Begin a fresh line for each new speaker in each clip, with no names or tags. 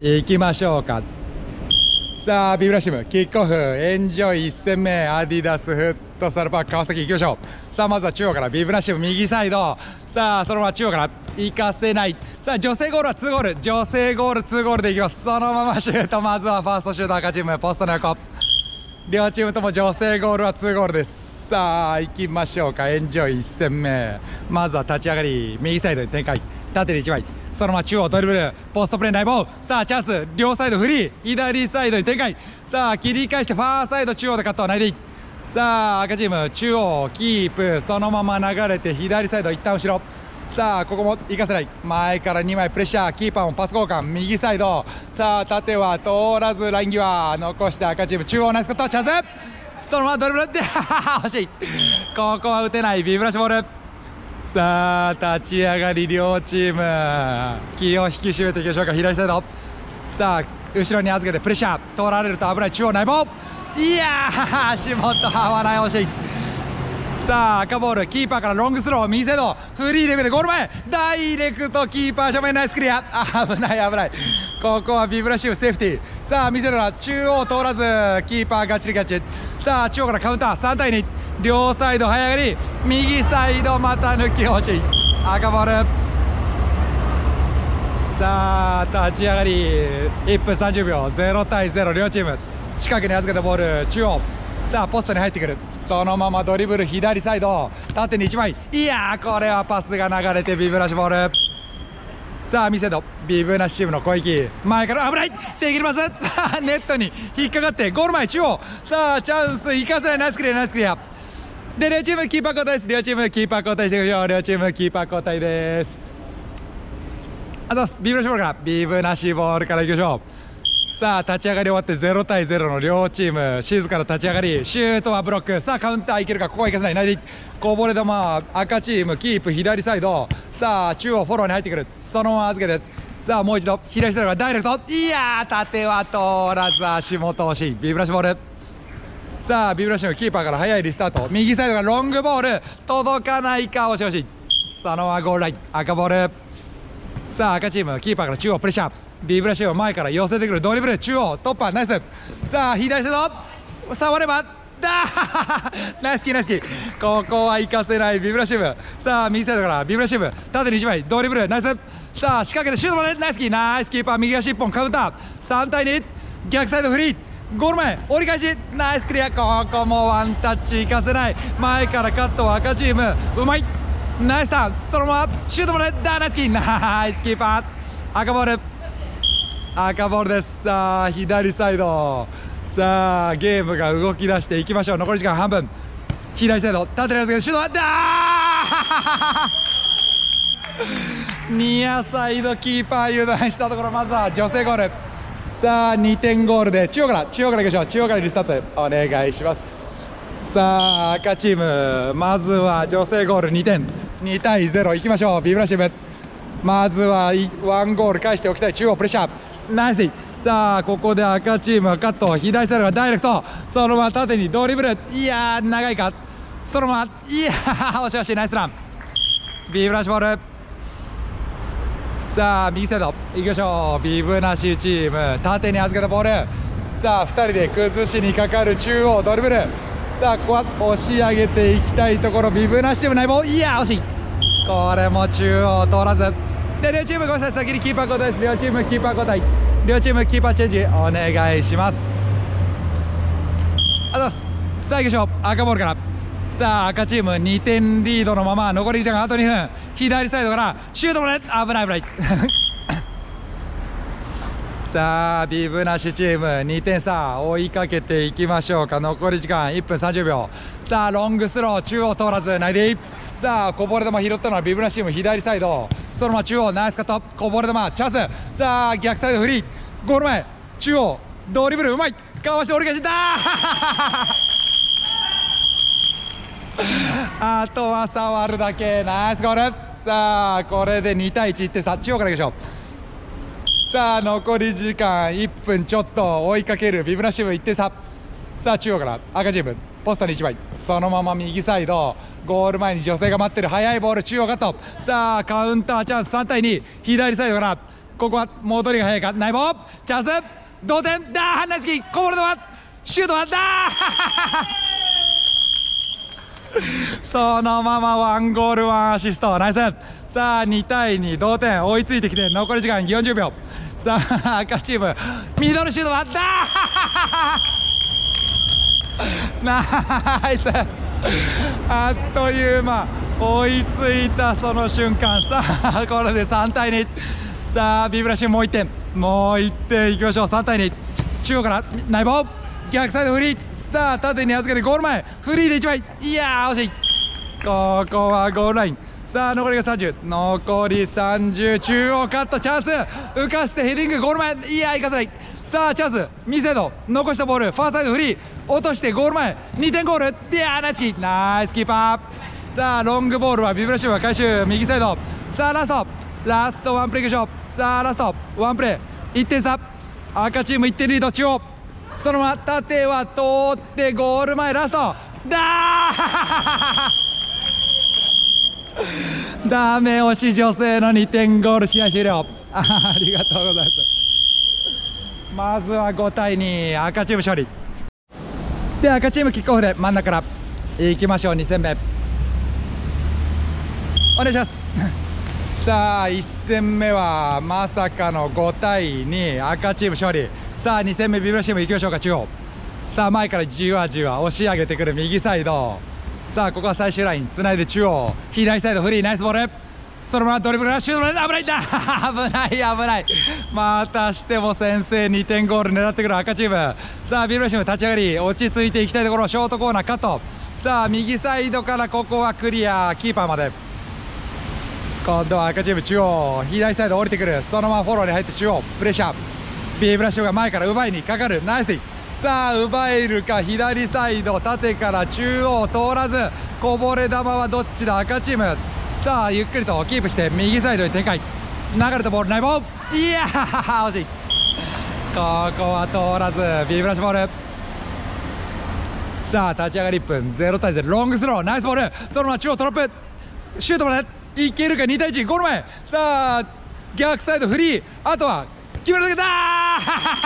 行きましょうか。さあビブラシムキックオフエンジョイ1戦目アディダスフットサルパーク川崎行きましょう。さあまずは中央からビブラシム右サイド、さあそのまま中央から行かせない。さあ女性ゴールは2ゴール、女性ゴール2ゴールでいきます。そのままシュート、まずはファーストシュート赤チームポストの横、両チームとも女性ゴールは2ゴールです。さあ行きましょうか。エンジョイ1戦目、まずは立ち上がり右サイドに展開、縦に1枚、そのまま中央ドリブルポストプレー内ボール、さあチャンス両サイドフリー、左サイドに展開、さあ切り返してファーサイド中央でカットはないでいい。さあ赤チーム中央キープ、そのまま流れて左サイド一旦後ろ、さあここも行かせない、前から2枚プレッシャー、キーパーもパス交換右サイド、さあ縦は通らずライン際残して赤チーム中央ナイスカットチャンス、そのままドリブルで惜しい、ここは打てないビブラシボール。さあ立ち上がり両チーム気を引き締めていきましょうか。左サイド、さあ後ろに預けてプレッシャー取られると危ない、中央内ボール、いやー足元合わない、惜しい。さあ赤ボールキーパーからロングスロー右サイドフリーレベルゴール前ダイレクトキーパー正面ナイスクリア、危ない危ない、ここはビブラシウセーフティー。さあ見せるのは中央通らずキーパーガッチリガッチ、さあ中央からカウンター3対2、両サイド早上がり右サイドまた抜き欲しい、赤ボール。さあ立ち上がり1分30秒0対0、両チーム近くに預けたボール中央、さあポストに入ってくる、そのままドリブル左サイド縦に1枚、いやーこれはパスが流れてビブラシボール。さあ見せどビブナシチームの攻撃、前から危ないできます、さあネットに引っかかってゴール前中央、さあチャンス生かせない、ナイスクリアナイスクリアで両チームキーパー交代です。両チームキーパー交代していきましょう。両チームキーパー交代です。あとビブナシボールからビブナシボールからいきましょう。さあ立ち上がり終わって0対0の両チーム静かな立ち上がり、シュートはブロック、さあカウンターいけるか、ここはいかせない、ないでこぼれ球赤チームキープ左サイド、さあ中央フォローに入ってくる、そのまま預けて、さあもう一度左サイドがダイレクト、いやー縦は通らず足元惜しいビブラシボール。さあビブラシのキーパーから早いリスタート、右サイドがロングボール届かないか、惜しい惜しい、そのままゴールライン赤ボール。さあ赤チームキーパーから中央プレッシャー、ビブラシを前から寄せてくるドリブル中央突破ナイス、さあ左サイド触ればだナイスキーナイスキー、ここは行かせないビブラシム。さあ右サイドからビブラシム縦に1枚ドリブルナイス、さあ仕掛けてシュートまでナイスキー、ナイスキーパー右足1本カウンター3対2、逆サイドフリーゴール前折り返しナイスクリア、ここもワンタッチ行かせない、前からカットは赤チームうまい、ナイスターン、そのままシュートまでナイスキー、ナイスキーパー赤ボール、赤ボールです。さあ左サイド、さあゲームが動き出していきましょう。残り時間半分、左サイド縦に預けてシュートはニアサイドキーパー油断したところ、まずは女性ゴール、さあ2点ゴールで中央からいきましょう。中央からリスタートお願いします。さあ赤チームまずは女性ゴール2点2対0いきましょう。ビブラシムまずはワンゴール返しておきたい、中央プレッシャーナイス。さあここで赤チームはカット、左サイドがダイレクト、そのまま縦にドリブル、いやー長いか、そのままいやー惜しい惜しい、ナイスランビブラシボール。さあ右サイドいきましょう。ビブナシチーム縦に預けたボール、さあ2人で崩しにかかる中央ドリブル、さあここは押し上げていきたいところ、ビブナシチーム内棒、いやー惜しい、これも中央通らずで両チームごめんなさい、先にキーパー交代です。両チームキーパー交代、両チームキーパーチェンジお願いします。あざす。さあ行きましょう。赤ボールから、さあ赤チーム2点リードのまま残り時間あと2分、左サイドからシュートまで危ない危ないさあビブナシチーム2点差追いかけていきましょうか。残り時間1分30秒、さあロングスロー中央通らずないでいい、さあこぼれ球拾ったのはビブナシチーム左サイド、そのまま中央ナイスカット、こぼれ球チャンス、さあ逆サイドフリーゴール前中央ドリブルうまい、かわして折り返しだあとは触るだけ、ナイスゴール。さあこれで2対1いって、さあ中央からいきましょう。さあ残り時間1分ちょっと追いかけるビブナシチーム1点差、さあ中央から赤チームポストに1枚、そのまま右サイドゴール前に女性が待ってる、速いボール中央カット、さあカウンターチャンス3対2、左サイドからここは戻りが早いか。ナイボーチャンス同点だー。ナイスキーこぼれのはシュートはだーそのまま1ゴール1アシストナイス。さあ2対2同点追いついてきて残り時間40秒。さあ赤チームミドルシュートはだーナイスあっという間追いついたその瞬間。さあこれで3対2。さあビブラシンもう1点もう1点いきましょう。3対2中央からナイボー逆サイドフリー。さあ縦に預けてゴール前フリーで1枚。いやー惜しい。ここはゴールライン。さあ残りが30残り30中央カットチャンス浮かしてヘディングゴール前。いやーいかせない。さあチャンスミセド残したボールファーサイドフリー落としてゴール前2点ゴール。いやーナイスキーナイスキーパー。さあロングボールはビブラシウムが回収右サイド。さあラストワンプレーいきましょう。さあラストワンプレー1点差赤チーム1点リード中央。そのまま縦は通ってゴール前ラストだーダメ押し女性の2点ゴール試合終了ありがとうございます。まずは5対2赤チーム勝利で赤チームキックオフで真ん中からいきましょう。2戦目お願いしますさあ1戦目はまさかの5対2赤チーム勝利。さあ2戦目ビブラシームいきましょうか。中央さあ前からじわじわ押し上げてくる右サイド。さあここは最終ラインつないで中央左サイドフリーナイスボール。そのままドリブルラッシュ危ないんだ危ないまたしても先制2点ゴール狙ってくる赤チーム。さあビブラシーム立ち上がり落ち着いていきたいところショートコーナーカット。さあ右サイドからここはクリアキーパーまで。今度は赤チーム中央左サイド降りてくる。そのままフォローに入って中央プレッシャービブラシオが前から奪いにかかるナイス。さあ奪えるか左サイド縦から中央通らずこぼれ球はどっちだ赤チーム。さあゆっくりとキープして右サイドに展開流れたボールナイボーいやー惜しい。ここは通らずビブラシボール。さあ立ち上がり1分0対0ロングスローナイスボール。そのまま中央トラップシュートまでいけるか2対1ゴール前。さあ逆サイドフリーあとは決めるだけだ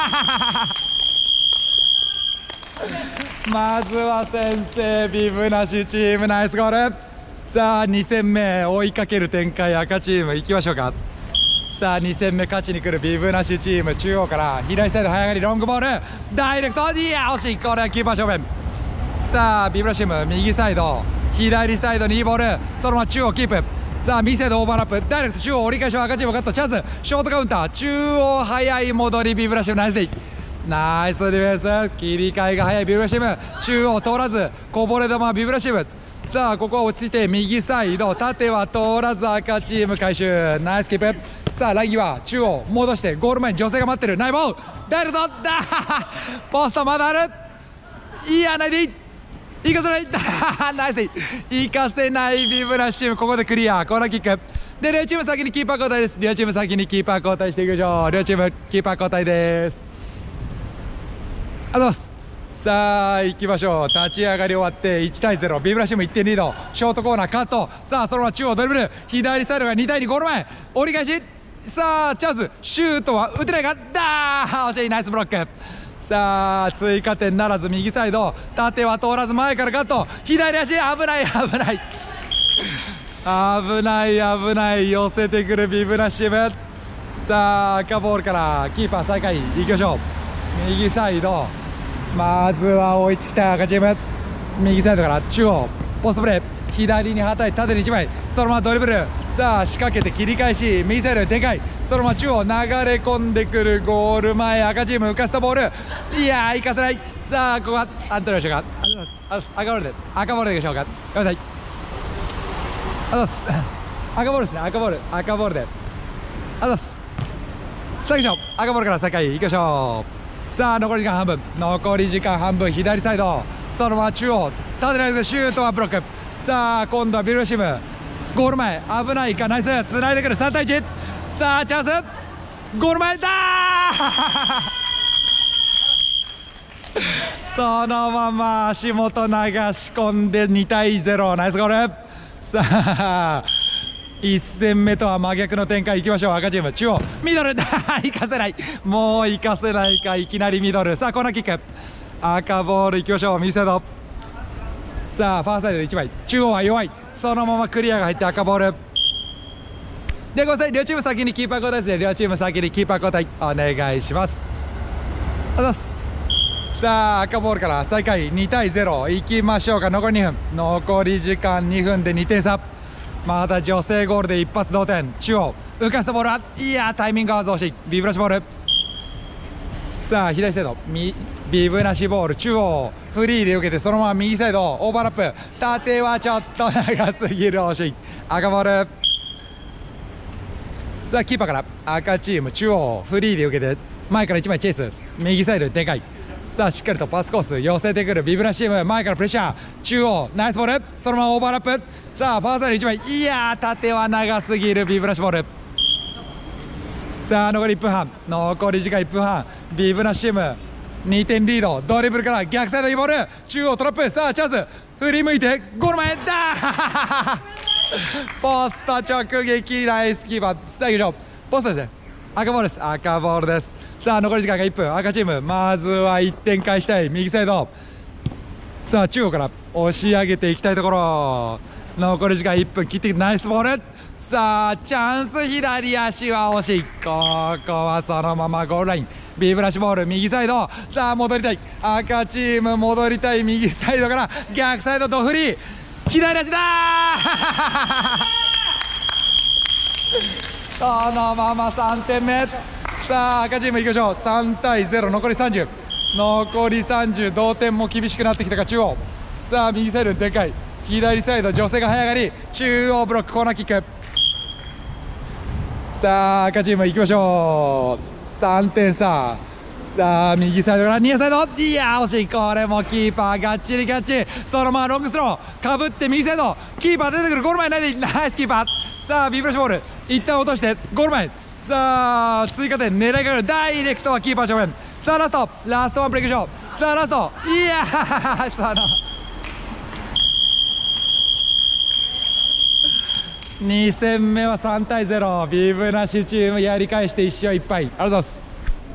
まずは先制ビブナシチームナイスゴール。さあ2戦目追いかける展開赤チームいきましょうか。さあ2戦目勝ちに来るビブナシチーム中央から左サイド早上がりロングボールダイレクトいや惜しい。これはキーパー正面。さあビブナシチーム右サイド左サイドにいいボールそのまま中央キープ。さあ右サイドオーバーラップダイレクト中央折り返しは赤チームカットチャンスショートカウンター中央早い戻りビブラシムナイスデイナイスディフェンス切り替えが早いビブラシム中央通らずこぼれ球ビブラシム。さあここは落ちて右サイド縦は通らず赤チーム回収ナイスキープ。さあライン際中央戻してゴール前に女性が待ってるナイボーダイレクトだポストまだあるいやないでいい行かせないナイスで行かせないビブラシムここでクリアコーナーキックで両チーム先にキーパー交代です。両チーム先にキーパー交代していきましょう。両チームキーパー交代です。ありがとうございます。さあ行きましょう。立ち上がり終わって1対0ビブラシム1点リードショートコーナーカット。さあそのまま中央ドリブル左サイドが2対2ゴール前折り返しさあチャンスシュートは打てないかだー惜しいナイスブロック。さあ追加点ならず右サイド縦は通らず前からカット左足危ない寄せてくるビブラシム。さあ赤ボールからキーパー再開いきましょう。右サイドまずは追いつきたい赤チーム右サイドから中央ポストプレー左にはたいて縦に1枚そのままドリブルさあ仕掛けて切り返し右サイドに展開そのまま中央流れ込んでくるゴール前赤チーム浮かせたボールいやー行かせない。さあここはアントニオでしょうか赤ボールでいきましょうかごめんなさい赤ボールですね赤ボールでさあ行きましょう赤ボールから再開いきましょう。さあ残り時間半分左サイドそのまま中央縦に投げてシュートはブロック。さあ今度はビルシムゴール前危ないかナイスつないでくる3対1さあチャンスゴール前だそのまま足元流し込んで2対0ナイスゴール。さあ 1戦目とは真逆の展開いきましょう。赤チーム中央ミドル行かせない、もう行かせないか、いきなりミドル。さあコーナーキック、赤ボールいきましょう。右サイド、さあファーサイド1枚、中央は弱い、そのままクリアが入って赤ボールで、ごめんなさい、両チーム先にキーパー交代ですね。両チーム先にキーパー交代お願いします。あざす。さあ赤ボールから再開、2対0いきましょうか。残り2分、残り時間2分で2点差、まだ女性ゴールで一発同点。中央浮かしたボールは、いやタイミング合わず惜しい。ビブラシボール、さあ左サイドビブラシボール、中央フリーで受けてそのまま右サイドオーバーラップ、縦はちょっと長すぎる、惜しい。赤ボール、さあキーパーから赤チーム中央フリーで受けて前から1枚チェイス、右サイドで展開、さあしっかりとパスコース寄せてくるビブラシチーム、前からプレッシャー、中央ナイスボール、そのままオーバーラップ、さあファーサイド1枚、いや縦は長すぎるビブラシボール。さあ残り1分半、残り時間1分半、ビブラシチーム2点リード、ドリブルから逆サイドにボール、中央トラップ、さあチャンス、振り向いてゴール前だポスト直撃、ナイスキーパー。さあ以上ポストですね、赤ボールです、赤ボールです。さあ残り時間が1分、赤チームまずは1点返したい。右サイド、さあ中央から押し上げていきたいところ、残り時間1分切ってきてナイスボール、さあチャンス、左足は惜しい、ここはそのままゴールライン、ビブラシボール右サイド、さあ戻りたい、赤チーム戻りたい、右サイドから逆サイドドフリー、左足だそのまま3点目。さあ赤チームいきましょう。3対0、残り30、残り30、同点も厳しくなってきたか。中央、さあ右サイドにでかい、左サイド女性が早上がり、中央ブロックコーナーキック、さあ赤チームいきましょう。3点差、さあ右サイドからニアサイド、いや惜しい、これもキーパーがっちりガッチ、そのままロングスローかぶって右サイド、キーパー出てくる、ゴール前ないで、ナイスキーパー。さあビブラシボール一旦落としてゴール前、さあ追加点狙いがある、ダイレクトはキーパー正面、さあラストワンブレイクショー、さあラスト、いやーその2戦目は3対0、ビブナシチームやり返して1勝1敗、ありがとうございます。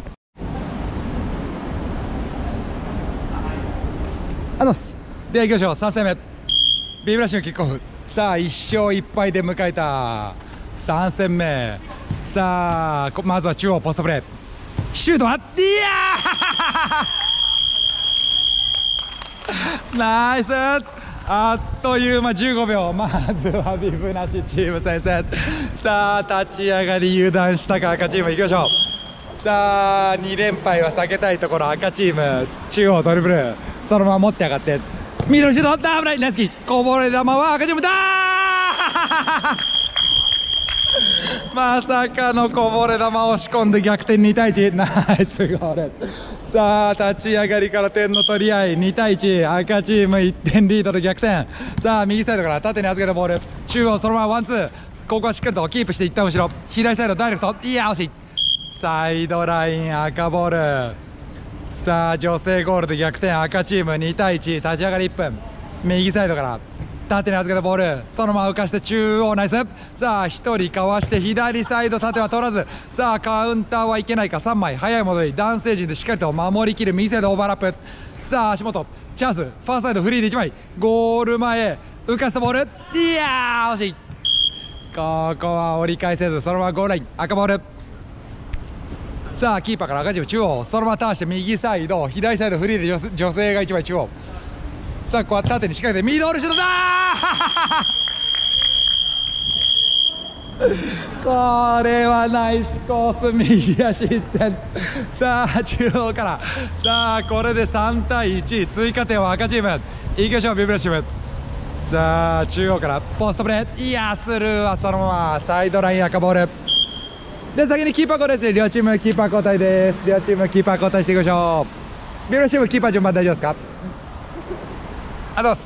では行きましょう。3戦目ビブラシのキックオフ、さあ1勝1敗で迎えた3戦目、さあまずは中央ポストプレー、シュートは、いやーナイス、あっという間15秒、まずはビブナシチーム先制。さあ立ち上がり油断したか、赤チームいきましょう。さあ2連敗は避けたいところ、赤チーム中央ドリブルそのまま持って上がってミドルシュート、危ない、ナイスキー、こぼれ球は赤チームだまさかのこぼれ球を押し込んで逆転2対1、ナイスゴール。さあ立ち上がりから点の取り合い、2対1、赤チーム1点リードで逆転。さあ右サイドから縦に預けるボール、中央そのままワンツー、ここはしっかりとキープして一旦後ろ、左サイドダイレクト、いや惜しい、サイドライン赤ボール。さあ女性ゴールで逆転、赤チーム2対1、立ち上がり1分、右サイドから縦に預けたボールそのまま浮かして中央ナイス、さあ1人かわして左サイド縦は取らず、さあカウンターはいけないか、3枚早い戻り、男性陣でしっかりと守りきる右サイドオーバーラップ、さあ足元チャンス、ファーサイドフリーで1枚ゴール前浮かしたボール、いやー惜しい、ここは折り返せずそのままゴールライン赤ボール。さあキーパーから赤チーム中央そのままターンして右サイド左サイドフリーで女性が1枚中央、さあここは縦に仕掛けてミドルシュートだこれはナイスコース、右足一閃。さあ中央から、さあこれで3対1、追加点は赤チームいきましょう。ビブラシチーム、さあ中央からポストプレー、いやスルーはそのままサイドライン赤ボールで、先にキーパー交代ですね。両チームキーパー交代です。両チームキーパー交代していきましょう。ビブラシチームキーパー順番大丈夫ですか？ありがとうございます。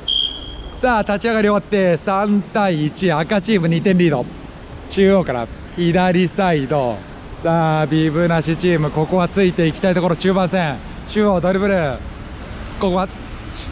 さあ立ち上がり終わって3対1、赤チーム2点リード、中央から左サイド、さあビブナシチームここはついていきたいところ、中盤戦中央ドリブル、ここはし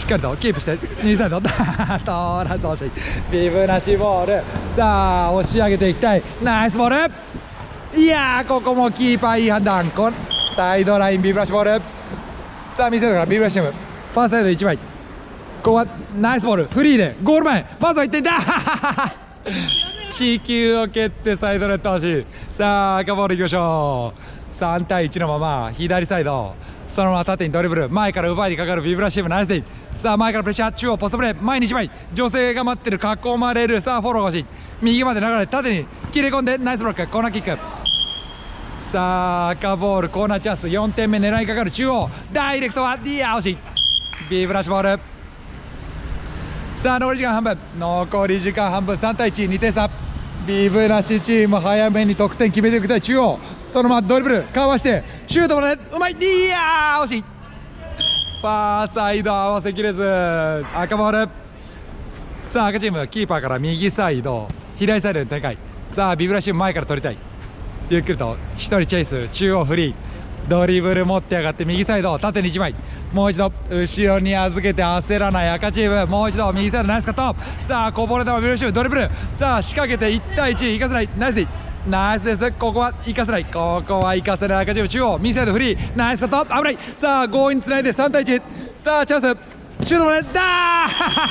っかりとキープして右サイドトーラス惜しい。ビブなしボール。さあ押し上げていきたい。ナイスボール。いやーここもキーパーいい判断。サイドラインビブラシボール。さあ見せるからビブラシチームファーサイド1枚。ここはナイスボール。フリーでゴール前まずは1点だ地球を蹴ってサイドネット欲しい。さあ赤ボールいきましょう。3対1のまま左サイドそのまま縦にドリブル前から奪いにかかるビブラシチームナイスディ。さあ前からプレッシャー中央ポストプレー前に1枚女性が待ってる囲まれる。さあフォローが欲しい。右まで流れ縦に切れ込んでナイスブロックコーナーキック。さあ赤ボールコーナーチャンス4点目狙いかかる中央ダイレクトはディア惜しい。ビブラシボール。さあ残り時間半分3対12点差。ビブラシチーム早めに得点決めていきたい。中央そのままドリブルかわしてシュートまでうまい。ディア惜しい。ファーサイド合わせきれず赤ボール。さあ赤チームキーパーから右サイド左サイドで展開。さあビブラシチーム前から取りたい。ゆっくりと1人チェイス中央フリードリブル持って上がって右サイド縦に1枚もう一度後ろに預けて焦らない赤チーム。もう一度右サイドナイスカット。さあこぼれ球ビブラシチームドリブル。さあ仕掛けて1対1行かせない。ナイスでナイスです。ここは行かせない。ここは行かせない赤チーム中央右サイドフリーナイスカット危ない。さあ強引につないで3対1。さあチャンスシュートまでだ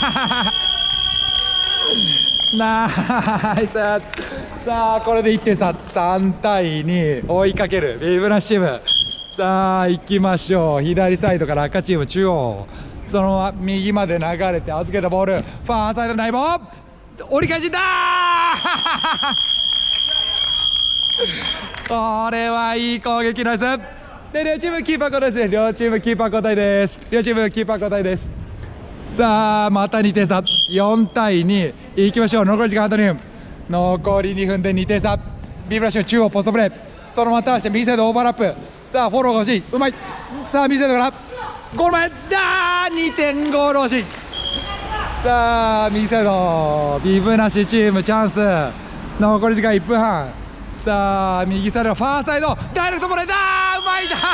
ナイス。さあこれで1点差3対2追いかけるビブラシチーム。さあ行きましょう。左サイドから赤チーム中央そのまま右まで流れて預けたボールファーサイドナイボー折り返しだこれはいい攻撃ナイスで両チームキーパー交代ですね。両チームキーパー交代です。両チームキーパー交代です。さあまた2点差4対2いきましょう。残り時間あと2分残り2分で2点差。ビブラシの中央ポストプレーそのままターンして右サイドオーバーラップ。さあフォローが欲しいうまい。さあ右サイドからゴール前だ2点ゴール欲しい。さあ右サイドビブなしチームチャンス残り時間1分半。さあ右サイドファーサイドダイレクトボレーだうまいだ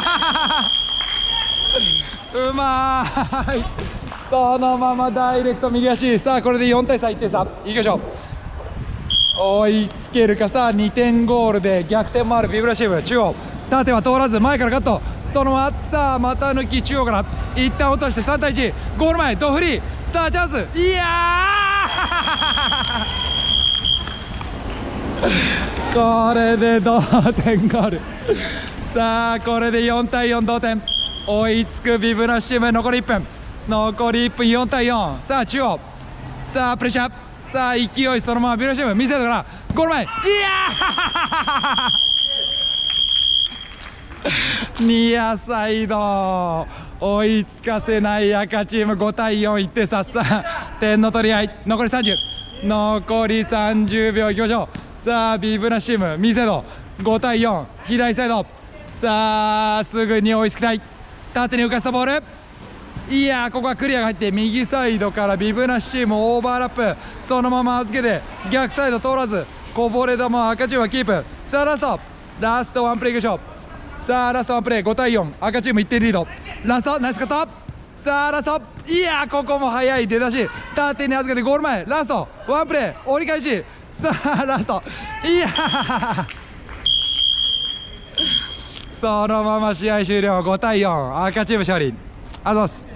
うまいそのままダイレクト右足。さあこれで4対3 1点差いきましょう。追いつけるか。さあ2点ゴールで逆転もあるビブラシーム中央縦は通らず前からカットそのままさあ股抜き中央から一旦落として3対1ゴール前ドフリー。さあチャンスいやこれで同点ゴール。さあこれで4対4同点追いつくビブラシーム。残り1分4対4。さあ中央さあプレッシャーさあ勢いそのままビブラシーム見せたからゴール前いやニアサイド追いつかせない赤チーム5対4 1点差。さあ点の取り合い残り30秒いきましょう。さあビブラシーム右サイド5対4左サイドさあすぐに追いつきたい。縦に浮かせたボールいやーここはクリアが入って右サイドからビブナシチームオーバーラップそのまま預けて逆サイド通らずこぼれ球を赤チームはキープ。さあラストワンプレーいきましょう。さあラストワンプレー5対4赤チーム1点リード。ラストナイスカットさあラストいやーここも早い出だし縦に預けてゴール前ラストワンプレー折り返し。さあラストいやーそのまま試合終了5対4赤チーム勝利。あざっす。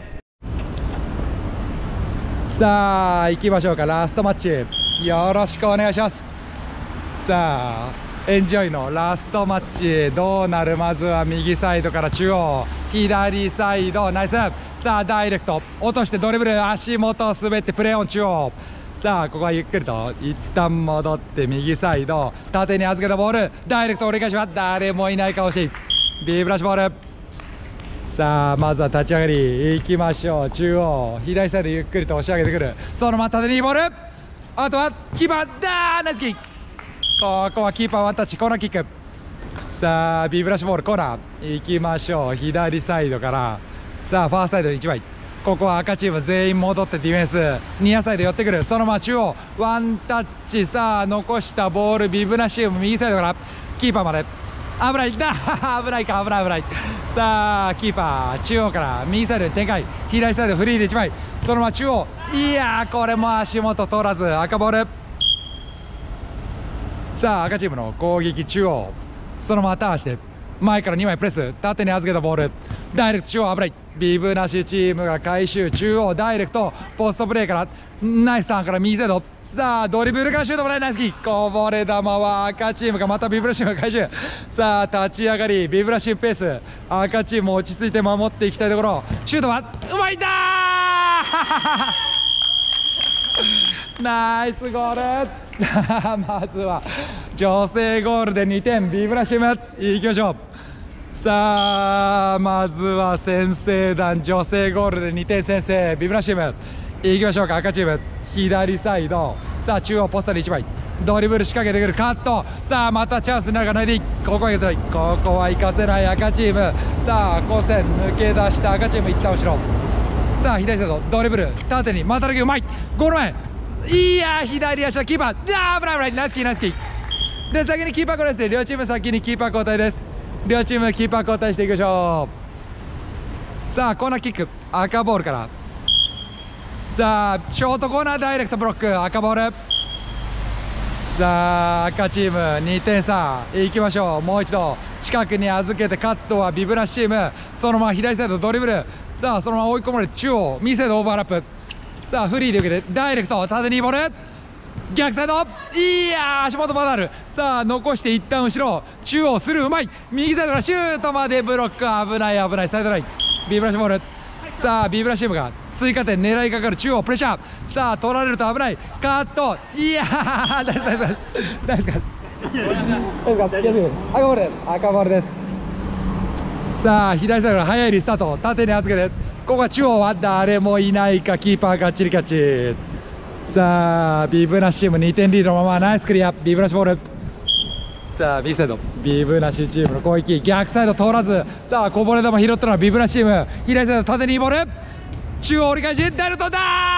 さあ行きましょうか。ラストマッチよろしくお願いします。さあエンジョイのラストマッチどうなる。まずは右サイドから中央左サイドナイス。さあダイレクト落としてドリブル足元滑ってプレーオン中央。さあここはゆっくりと一旦戻って右サイド縦に預けたボールダイレクト折り返しは誰もいないか惜しい。ビブラシボール。さあまずは立ち上がりいきましょう。中央左サイドゆっくりと押し上げてくるそのまま縦にボールあとはキーパーだナイスキック。ここはキーパーワンタッチコーナーキック。さあビブラシボールコーナーいきましょう。左サイドからさあファーサイドに1枚ここは赤チーム全員戻ってディフェンスニアサイド寄ってくるそのまま中央ワンタッチ。さあ残したボールビブナシウム右サイドからキーパーまで危ないだ危ないか、危ない危ない。さあキーパー中央から右サイドに展開、左サイドフリーで1枚、そのまま中央、いやーこれも足元通らず赤ボール。さあ赤チームの攻撃中央、そのままターンして前から2枚プレス、縦に預けたボールダイレクト中央危ない。ビブなしチームが回収、中央ダイレクトポストプレーからナイスターンから右サイド、さあドリブルからシュートもらえナイスキー、こぼれ球は赤チームがまたビブラシームが回収。さあ立ち上がりビブラシームペース、赤チーム落ち着いて守っていきたいところ、シュートはうまいだーナイスゴール。さあまずは女性ゴールで2点、ビブラシームいきましょう。さあまずは先制弾、女性ゴールで2点先制、ビブラシームいきましょうか。赤チーム左サイド、さあ中央ポストで1枚ドリブル仕掛けてくるカット、さあまたチャンスになるかないで、ここは行かせない、ここは行かせない赤チーム。さあ交線抜け出した赤チーム、一旦後ろ、さあ左サイドドリブル縦に股抜きうまい、ゴール前、いやー左足はキーパー、危ない危ない、ナイスキーナイスキーで、先にキーパー交代です。両チーム先にキーパー交代です。両チームキーパー交代していきましょう。さあコーナーキック赤ボールから、さあショートコーナーダイレクトブロック赤ボール。さあ赤チーム2点差いきましょう。もう一度近くに預けてカットはビブラシーム、そのまま左サイドドリブル、さあそのまま追い込まれて中央右サイドオーバーラップ、さあフリーで受けてダイレクト縦にボール逆サイド、いやー足元まだある。さあ残して一旦後ろ、中央スルーうまい、右サイドからシュートまでブロック、危ない危ない、サイドラインビブラシボール。さあビブラシームが追加点狙いかかる、中央プレッシャー、さあ取られると危ない、カット、いやーナイスナイスナイスか赤ボールです、赤ボールです。さあ左サイドから速いリスタート、縦に預けて、ここは中央は誰もいないか、キーパーがっちりキャッチ。さあビブナシチーム2点リードのままナイスクリア、ビブナシボール。さあ右サイドビブナシチームの攻撃、逆サイド通らず、さあこぼれ球拾ったのはビブナシチーム、左サイド縦にボール、中央折り返しダイレクトだ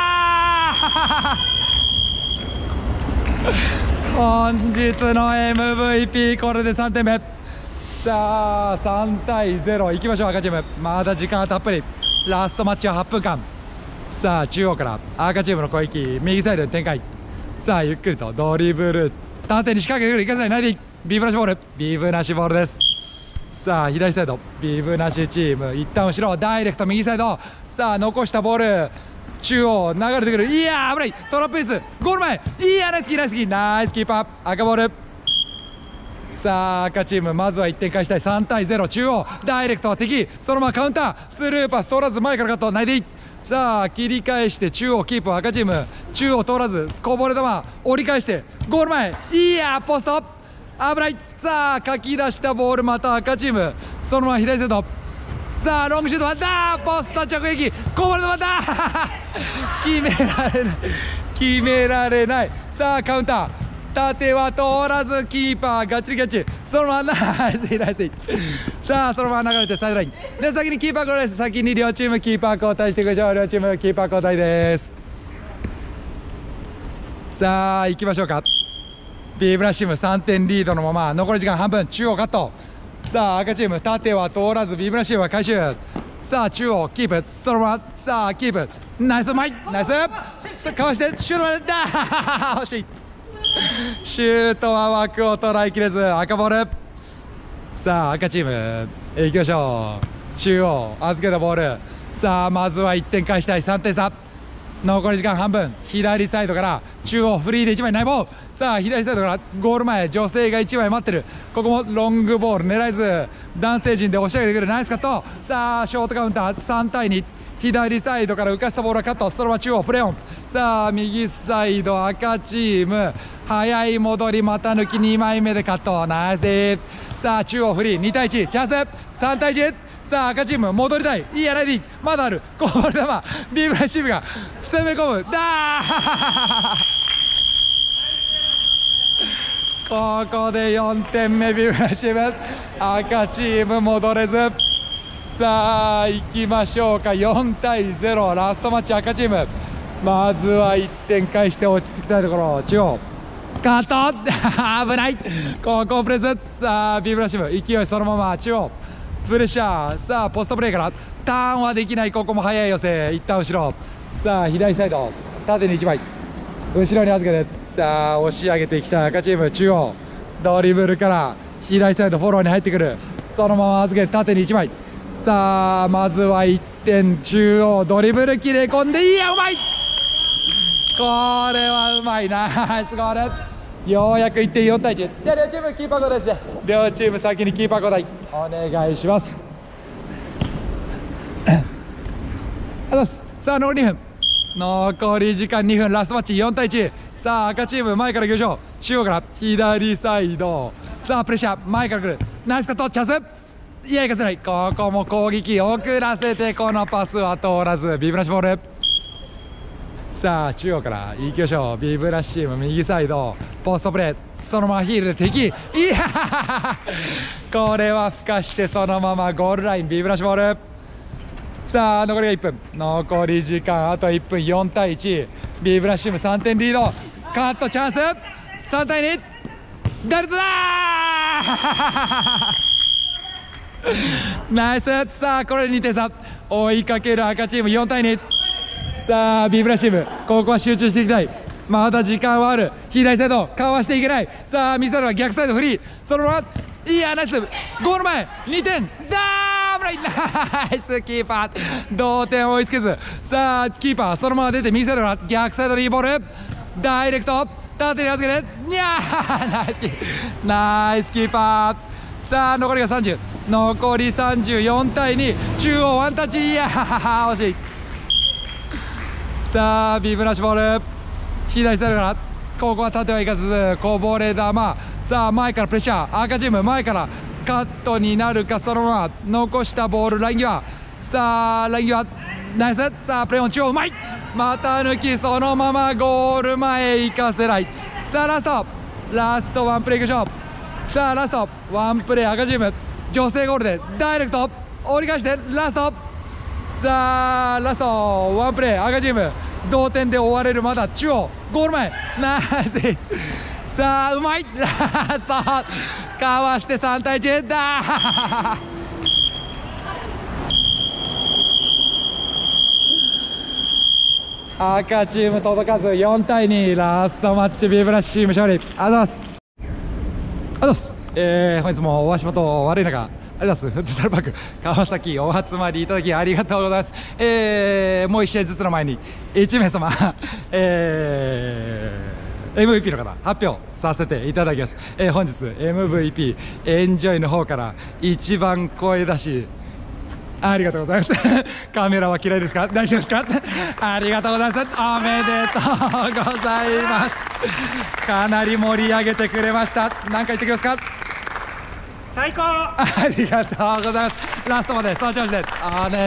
本日の MVP これで3点目。さあ3対0いきましょう。赤チームまだ時間はたっぷり、ラストマッチは8分間。さあ中央から赤チームの攻撃、右サイドで展開、さあゆっくりとドリブル縦に仕掛けてくる、いかせないないで、ビブなしボール、ビブなしボールです。さあ左サイドビブなしチーム一旦後ろダイレクト右サイド、さあ残したボール中央流れてくる、いやー危ない、トラップミスゴール前、いやーナイスキーナイスキーナイスキーパー赤ボール。さあ赤チームまずは1点返したい、3対0、中央ダイレクト敵、そのままカウンタースルーパス通らず前からカットないでいい、さあ切り返して中央キープ、赤チーム中央通らずこぼれ球折り返してゴール前、いやーポスト危ない、さあかき出したボールまた赤チーム、そのまま左サイド、さあロングシュートまたポスト直撃、こぼれ球また決められない決められない、さあカウンター縦は通らずキーパーガッチリキャッチ、そのままナイスナイス、さあそのまま流れてサイドラインで、先にキーパー交代です。先に両チームキーパー交代していきましょう。両チームキーパー交代です。さあ行きましょうか。ビブラシーム3点リードのまま残り時間半分、中央カット、さあ赤チーム縦は通らずビブラシームは回収、さあ中央キープ、そのままさあキープ、ナイスうまいナイス、かわしてシュートまでだ惜しい、シュートは枠を捉えきれず赤ボール。さあ赤チームいきましょう。中央預けたボール、さあまずは1点返したい、3点差、残り時間半分、左サイドから中央フリーで1枚内棒、さあ左サイドからゴール前女性が1枚待ってる、ここもロングボール狙えず男性陣で押し上げてくるナイスカット、さあショートカウンター3対2、左サイドから浮かしたボールはカット、そのまま中央プレオン、さあ右サイド赤チーム早い戻り股抜き2枚目でカット、ナイスでー、さあ中央フリー2対1チャンス3対1、さあ赤チーム戻りたい、いいやないでいい、まだある、こぼれ球ビブラシームが攻め込むだここで4点目ビブラシーム、赤チーム戻れず、さあ行きましょうか。4対0ラストマッチ赤チーム、まずは1点返して落ち着きたいところ、中央カット危ない。ここプレス。さあビブラシム勢いそのまま中央プレッシャー。さあポストプレーからターンはできない。ここも速い寄せ。一旦後ろ。さあ左サイド縦に1枚後ろに預けて、さあ押し上げてきた赤チーム中央ドリブルから左サイドフォローに入ってくる。そのまま預けて縦に1枚。さあまずは1点中央ドリブル切れ込んで、いやうまい。これはうまい。ナイスゴール。ようやく1点4対1で両チームキーパー交代ですね。両チーム先にキーパー交代お願いします。さあ残り2分、残り時間2分、ラストマッチ4対1。さあ赤チーム前から行きましょう。中央から左サイド。さあプレッシャー前から来る。ナイスカットチャンス。いや行かせない。ここも攻撃遅らせて、このパスは通らずビブラシボール。さあ中央から行きましょう。ビブラシチーム右サイドポストプレー、そのままヒールで敵。いやこれはふかしてそのままゴールラインビブラシボール。さあ残りが1分、残り時間あと1分、4対1。ビブラシチーム3点リード。カットチャンス。3対2ダルトだナイス。さあこれで2点差追いかける赤チーム4対2。さあビブラシチームここは集中していきたい。まだ時間はある。左サイドかわしていけない。さあミサルは逆サイドフリー。そのままいやナイス。ゴール前2点ダーブライ。ナイスキーパー同点追いつけず。さあキーパーそのまま出て右サイドから逆サイドにいいボールダイレクト縦に預けて、にゃーナイスキーパー。さあ残りが30、残り34対2。中央ワンタッチ。いや惜しい。さあビブラシボール左サイドからここは縦はいかずこぼれ球。さあ前からプレッシャー赤チーム前からカットになるか、そのまま残したボールライン際。さあライン際ナイス。さあプレーオン中央うまい。また抜きそのままゴール前行かせない。さあラストワンプレーいきましょう。さあラストワンプレー赤チーム女性ゴールでダイレクト折り返してラスト。さあラストワンプレー赤チーム同点で終われる。まだ中央ゴール前ナイス。さあうまい。ラストかわして3対1だ赤チーム届かず4対2。ラストマッチビブラシチーム勝利。ありがとうございます。ありがとうございます。本日もお足元悪い中ありがとうございます。フットサルパーク川崎お集まりいただきありがとうございます。もう1試合ずつの前に1名様MVP の方発表させていただきます。本日 MVP エンジョイの方から一番声出しありがとうございますカメラは嫌いですか、大丈夫ですかありがとうございます。おめでとうございます。かなり盛り上げてくれました。何か言ってきますか。
最高。
ありがとうございます。ラストまでその調子で